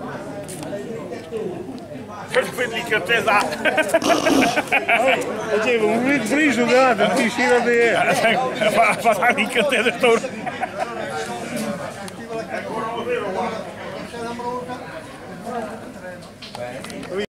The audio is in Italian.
Quindi che te sa. Facevo un friso dato, ti si era Fa mica te